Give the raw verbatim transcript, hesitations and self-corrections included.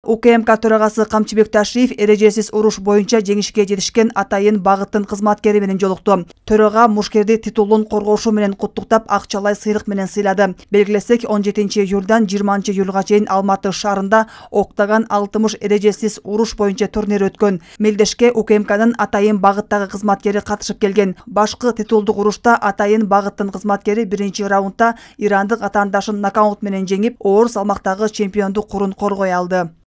УКМК төрагасы Камчыбек Ташиев эрежесиз уруш боюнча жеңишке жетишкен Атайын багыттын кызматкери менен жолукту. Төрага мушкерди титулун коргошу менен куттуктап акчалай сыйлык менен сыйлады. Белгилесек, он жетинчи июлдан жыйырманчы июлга чейин Алматы шаарында Октаган алтымыш эрежесиз уруш боюнча турнир өткөн. Мелдешке УКМКнын Атайын багыттагы кызматкери катышып келген. Башкы титулдук урушта Атайын багыттын кызматкери биринчи раундда ирандык атаандашын нокаут менен жеңип, оор салмактагы чемпиондук курун коргой алды.